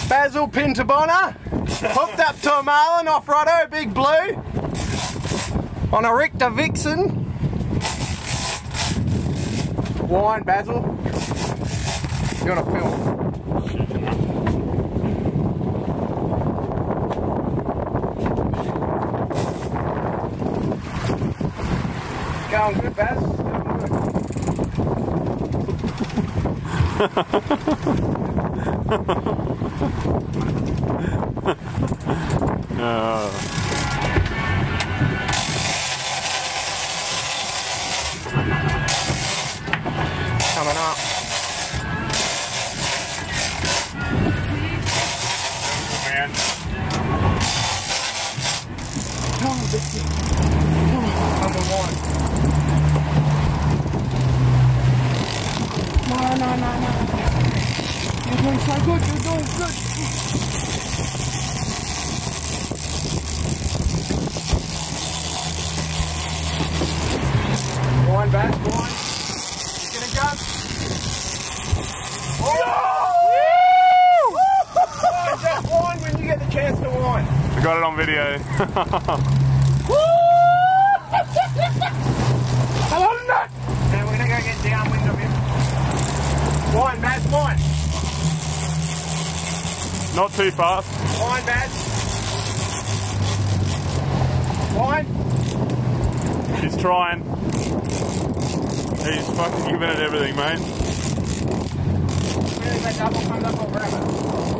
Basil Pintabona, hooked up to a marlin off Rottnest, big blue, on a Richter Vixen. Wine, Basil. You want to film? Going good, Baz. Coming up. Man. Come on, Vicky. Come on. Number one. No. You're doing so good, you're doing good. Wine, Baz, wine. You gonna go? Oh! Just wine when you get the chance to wine. I got it on video. Hello, nut! Now we're gonna go get downwind of him. Wine, Baz, wine. Not too fast. Wine, Baz. Wine. He's trying. He's fucking giving it everything, mate. Really, that double comes up, I'll grab it.